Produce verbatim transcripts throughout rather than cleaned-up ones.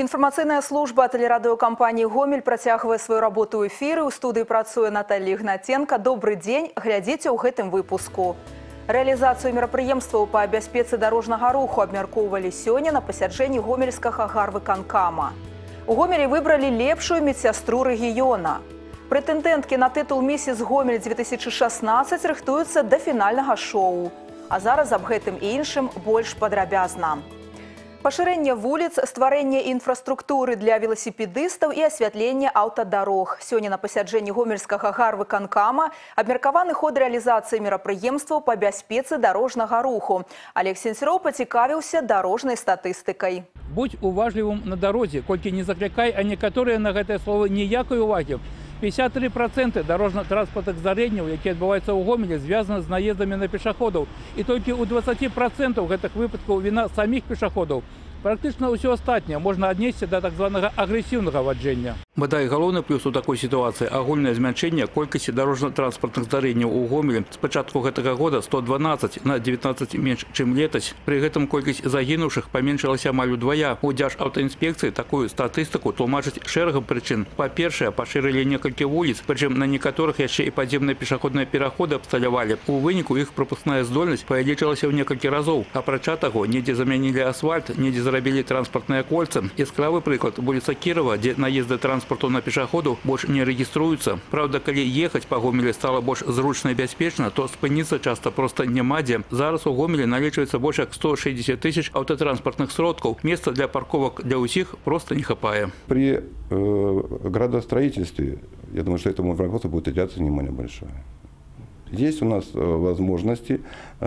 Інфармацыйная служба тэлерадыёкампаніі «Гомель» працягвае сваю работу ў эфіры. У студыі працуе Наталья Ігнатенка. Добрый дзень, глядзіце ў гэтым выпуску. Рэалізацыю мерапрыемстваў па бяспецы дарожнага руху абмяркоўвалі сёння на пасяджэнні гомельскага гарвыканкама. У Гомелі выбралі лепшую медсястру рэгіёна. Прэтэндэнткі на тытул «Місіс Гомель две тысячи шестнадцать» рыхтуюцца да фінальнага шоу. А зараз аб гэтым і іншым больш падрабязна. Пашырэнне вуліц, стварэнне інфраструктуры для веласіпедыстаў і асвятленне аўтадарог. Сёння на пасяджэнні гомельскага гарвыканкама абмеркаваны ход рэалізацыі мерапрыемстваў па бяспецы дарожнага руху. Олег Сенцероў пацікавіўся дарожнай статыстыкай. Будь уважлівым на дарозе, колькі не заклікай, а некаторыя на гэтае слово ніякай увагі. пятьдесят три процента дорожно-транспортных здарэнняў, якія адбываюцца ў Гомелі, звязаны з наездамі на пешаходаў. І толькі ў двадцати процентах гэтых выпадкаў віна саміх пешаходаў. Практычна ўсё астатняе можна аднесці да так званага агрэсіўнага ваджэння. Бадай галоўны плюс у такой сітуацыі агульнае змяншэнне колькасці дорожно-транспортных здарэнняў у Гомелі з пачатку гэтага года сто дванаццаць на дзевятнаццаць менш, чым летась. Пры гэтым колькасць загінуўшых паменшылася амаль удвая. У Дзяржаўтаінспекцыі такую статыстыку тлумачаць шэрагам прычын. Па-першае, пашырылі некалькі вуліц, прычым на некаторых яшчэ і падземныя пешаходныя пераходы абсталявалі. У выніку іх прапускная здольнасць павялічылася ў некалькі разоў. Апрача таго, недзе замянілі асфальт, недзе зрабілі транспартныя кольцы. Яскравы прыклад вуліца Кірова, дзе наезды транспарту на пешаходу больш не рэгіструюцца. Праўда, калі ехаць па Гомелі стала больш зручна і бяспечна, то спыніцца часта проста няма дзе. Зараз у Гомелі налічваецца больш як сто шестьдесят тысяч аўтотранспартных сродкаў. Месца для парковак для ўсіх просто не хапае. При э, градостроительстве, я думаю, что этому вопросу будет уделяться внимание большое. Есть у нас э, возможности,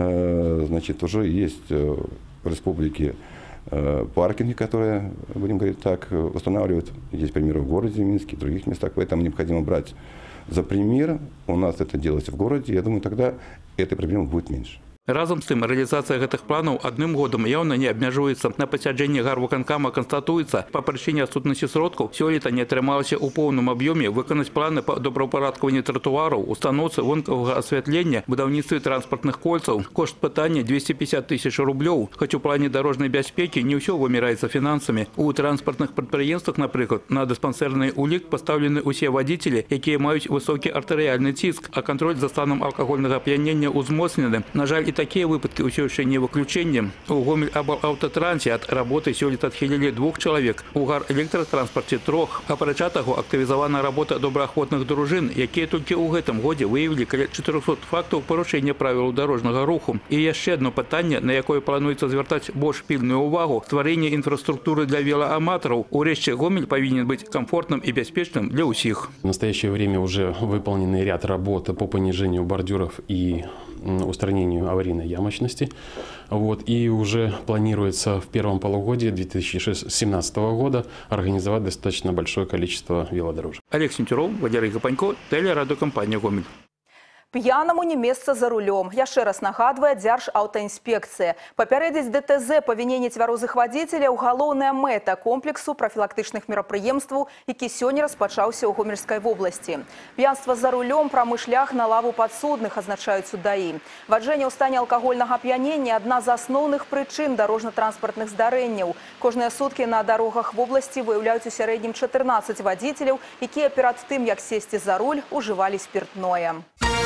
э, значит, уже есть э, в республике паркинги, которые, будем говорить так, устанавливают. Есть примеры в городе Минске, в других местах. Поэтому необходимо брать за пример. У нас это делается в городе. Я думаю, тогда этой проблемы будет меньше. Разом з тым, рэалізацыя гэтых планаў адным годам яўна не абмяжуецца. На пасяджэнні гарвыканкама канстатуецца, па прычыне адсутнасці сродкаў сёлета не атрымалася ў поўным аб'ёме выканаць планы па добраўпарадкаванні тратуараў, устаноўцы вонкавага асвятлення, будаўніцтве транспартных кольцаў. Кошт пытання двести пятьдесят тысяч рублёў. Хоць у плане дарожнай бяспекі не ўсё вымяраецца фінансамі. У транспартных прадпрыемствах, напрыклад, на дыспансерны ўлік пастаўлены ўсе вадзіцелі, якія маюць высокі артэрыяльны ціск, а кантроль за станам алкагольнага ап'янення ўзмоцнены. На жаль, такие выпадки ўсё яшчэ не выключение. У Гомель-Аўтотрансе ад работы сёлета адхілілі двух чалавек. У гар-электратранспарце трох. Апрача таго, актывізавана работа добраахвотных дружын, якія толькі ў гэтым годзе выявілі каля чатырохсот фактаў парушэння правілаў дарожнага руху. І яшчэ одно пытанне, на якое плануецца звяртаць больш пільную увагу – стварэнне инфраструктуры для велоаматараў. Урэшце, Гомель павінен быць комфортным и бяспечным для ўсіх. В настоящее время уже выполнены ряд работ по понижению бордюров и устранению аварийной ямочности. Вот, и уже планируется в первом полугодии две тысячи семнадцатого года организовать достаточно большое количество велодорожек. Олег Сенцероў, Валерий Гапанько, тэлерадыёкампанія «Гомель». П'янаму не месца за рулем. Яшчэ раз нагадвае Дзяржаўтаінспекцыя. Папярэдзіць ДТЗ па віне нецвярозых вадзіцеляў галоўная мэта комплексу прафілактычных мерапрыемстваў, які сёння распачаўся ў Гомельскай вобласці. П'янства за рулем, прамы шлях на лаву падсудных, азначаюць судаі. Ваджэнне ў стане алкагольнага ап'янення – адна з асноўных прычын дарожна-транспартных здарэнняў. Кожныя суткі на дарогах вобласці выяўляюць у сярэднім чатырнаццаць вадзіцеляў, якія перад тым, як сесці за руль, ужывалі спіртное.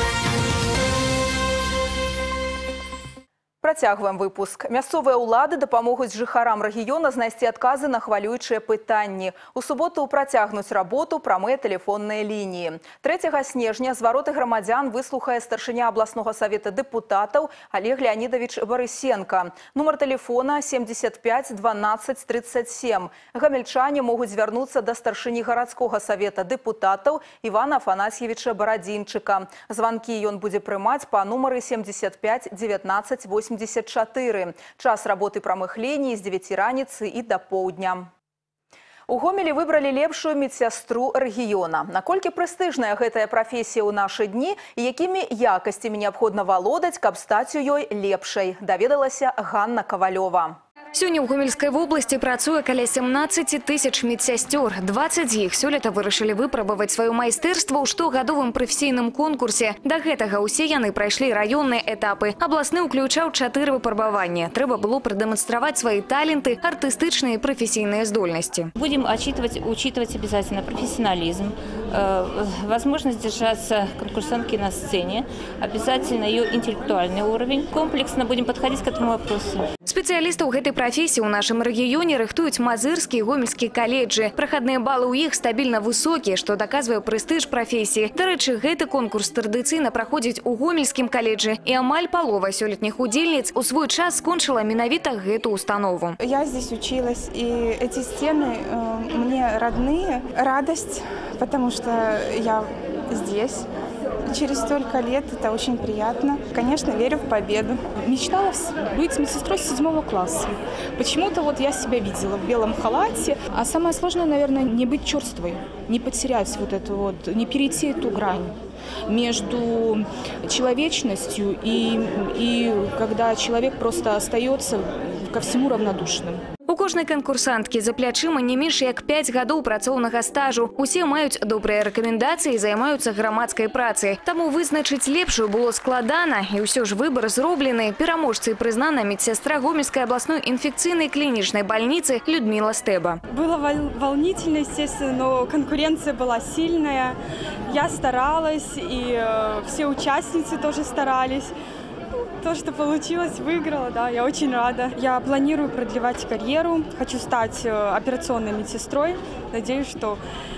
Працягваем выпуск. Мясцовыя ўлады дапамогуць жыхарам рэгіёна знайсці адказы на хвалюючыя пытанні. У суботу працягнуць работу прамыя тэлефонныя лініі. трэцяга снежня звароты грамадзян выслухае старшыня абласнога савета дэпутатаў Олег Леонидович Барысенко. Нумар тэлефона семьдесят пять двенадцать тридцать семь. Гамельчане могуць звярнуцца да старшыні гарадскога савета дэпутатаў Івана Афанасьевича Барадзінчыка. Званкі ён будзе прымаць па нумары семьдесят пять девятнадцать восемьдесят четыре. Час работы прамых ліній з дзевяці раніцы і да поўдня. У Гомелі выбралі лепшую медсястру рэгіёна. Наколькі прэстыжная гэтая прафесія ў нашы дні і якімі якасцямі неабходна валодаць, каб стаць у ёй лепшай, даведалася Ганна Кавалёва. Сёння ў Гомельскай вобласці працуе каля сямнаццаці тысяч медсястёр. дваццаць з іх сёлета вырашылі выпрабаваць сваё майстэрства ў штогадовым прафесійным конкурсе. Да гэтага ўсе яны прайшлі раённыя этапы. Абласны ўключаў чатыры выпрабавання. Трэба было прадэманстраваць свои таленты, артыстычныя і прафесійныя здольнасці. Будем учитывать, учитывать обязательно профессионализм, э, возможность держаться конкурсантки на сцене, обязательно ее интеллектуальный уровень. Комплексно будем подходить к этому вопросу. Спецыялістаў гэтай прафесіі ў нашым рэгіёне рыхтуюць мазырскія і гомельскія каледжы. Прахадныя балы ў іх стабільна высокія, што даказвае прэстыж прафесіі. Дарэчы, гэты конкурс традыцыйна праходзіць у гомельскім каледжы, і амаль палова сёлетніх удзельніц у свой час скончыла менавіта гэту установу. Я здесь училась, и эти стены э, мне родные. Радость, потому что я здесь. Через столько лет это очень приятно. Конечно, верю в победу. Мечтала быть медсестрой с седьмого класса. Почему-то вот я себя видела в белом халате. А самое сложное, наверное, не быть черствой, не потерять вот эту вот, не перейти эту грань между человечностью и, и когда человек просто остается ко всему равнодушным. У кожнай канкурсанткі за плячыма не менш як пяць гадоў працоўнага стажу. Усе маюць добрыя рэкамендацыі і займаюцца грамадскай працай. Таму вызначыць лепшую было складана, і ўсё ж выбар зроблены. Пераможцай прызнана медсестра Гомельской областной инфекционной клиничной больницы Людмила Стеба. Было волнительно, естественно, но конкуренция была сильная. Я старалась, и э, все участницы тоже старались. То, что получилось, выиграла, да, я очень рада. Я планирую продлевать карьеру, хочу стать операционной медсестрой. Надеюсь, что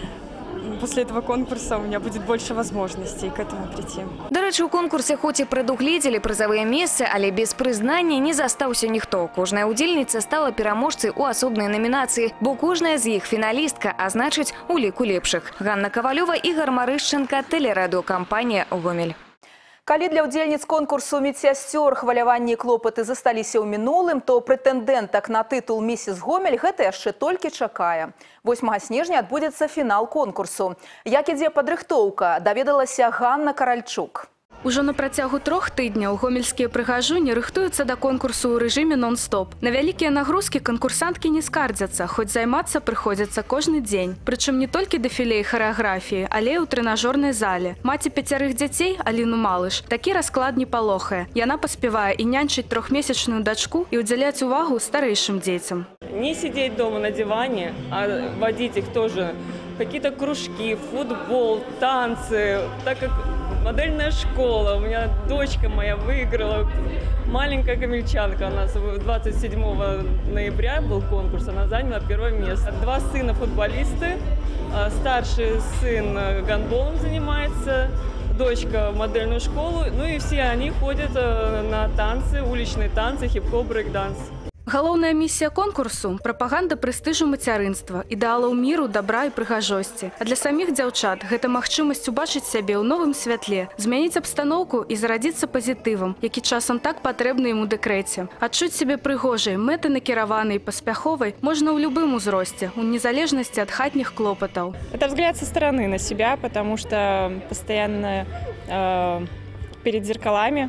после этого конкурса у меня будет больше возможностей к этому прийти. Дарэчы, у конкурсе хоць і прадугледзелі прызавыя месцы, але без прызнання не застаўся ніхто. Кожная удзельніца стала пераможцай у асобнай намінацыі, бо кожная з іх фіналістка, а значыць, у ліку лепшых. Ганна Ковалёва, Ігор Марышченко, тэлерадыёкампанія «Гомель». Калі для ўдзельніц конкурсу медсясцёр хваляванні і клопаты засталіся ў мінулым, то прэтэндэнтак на тытул «Місіс Гомель» гэта яшчэ толькі чакае. восьмага снежня адбудзецца фінал конкурсу. Як ідзе падрыхтоўка, даведалася Ганна Каральчук. Ужо на працягу трох тыдняў гомельскія прыгажуні рыхтуюцца да конкурсу ў рэжыме нон-стоп. На вялікія нагрузкі канкурсанткі не скардзяцца, хоць займацца прыходзіцца кожны дзень. Прычым не толькі дэфіле і харэаграфіі, але і ў трэнажорнай зале. Маці пяцярых дзяцей, Аліну Малыш, такі расклад не палохае. Яна паспявае і нянчыць трохмесячную дачку і ўдзяляць увагу старэйшым дзецям. Не сидеть дома на диване, а водить их тоже. Какие-то кружки, футбол, танцы, так как модельная школа. У меня дочка моя выиграла, маленькая гомельчанка. У нас двадцать седьмого ноября был конкурс, она заняла первое место. Два сына футболисты, старший сын гандболом занимается, дочка в модельную школу. Ну и все они ходят на танцы, уличные танцы, хип-хоп, брейк-данс. Галоўная місія конкурсу – прапаганда прэстыжу мацярынства, ідэалаў міру, дабра і прыгажосці. А для саміх дзяўчат гэта магчымасць убачыць сябе ў новым святле, змяніць абстаноўку і зарадзіцца пазітывам, які часам так патрэбны ім у дэкрэце. Адчуць сябе прыгожай, мэтанакіраванай і паспяховай можна ў любым узросце, у незалежнасці ад хатніх клопатаў. Это взгляд со стороны на себя, потому что постоянно э, перед зеркалами,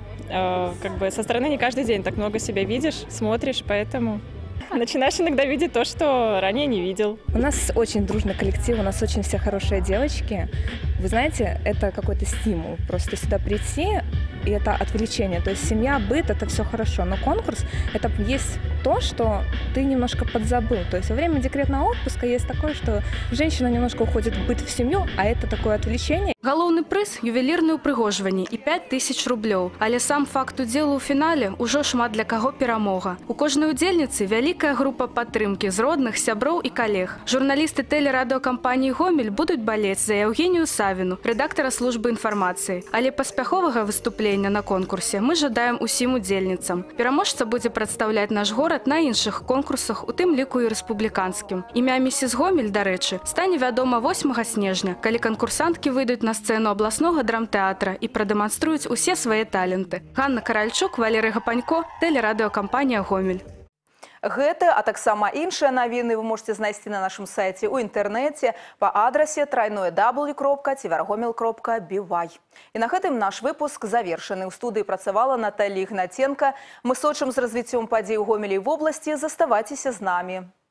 как бы со стороны не каждый день так много себя видишь, смотришь, поэтому начинаешь иногда видеть то, что ранее не видел. У нас очень дружный коллектив, у нас очень все хорошие девочки. Вы знаете, это какой-то стимул просто сюда прийти, и это отвлечение. То есть семья, быт, это все хорошо, но конкурс – это есть то, что ты немножко подзабыл. То есть во время декретного отпуска есть такое, что женщина немножко уходит в быт, в семью, а это такое отвлечение. Галоўны прыз – ювелірнае ўпрыгожванне і пяць тысяч рублёў. Але сам факт удзелу ў фінале ўжо шмат для каго перамога. У кожнай удзельніцы вялікая група падтрымкі з родных, сяброў і калег. Журналісты тэлерадыёкампаніі «Гомель» будуць балець за Евгению Савіну, рэдактара службы інфармацыі. Але паспяховага выступлення на конкурсе мы жадаем усім удзельніцам. Пераможца будзе прадстаўляць наш горад на іншых конкурсах, у тым ліку і рэспубліканскім. Імя «Місіс Гомель», дарэчы, стане вядома восьмага снежня, калі канкурсанткі выйдуць на сцену областного драмтэатра і прадэманструюць усе свае таленты. Ганна Каральчук, Валерый Гапанько, тэлерадыёкампанія «Гомель». Гэты, а таксама іншыя навіны вы можете знайсці на нашым сайце ў інтэрнэце па адрасе трайное дабл ю кропка цівергомель кропка би вай. І на гэтым наш выпуск завершаны. У студыі працавала Наталья Ігнаценка. Мы сочым з развіццём падзей у Гомелі і вобласці. Заставайцеся з намі.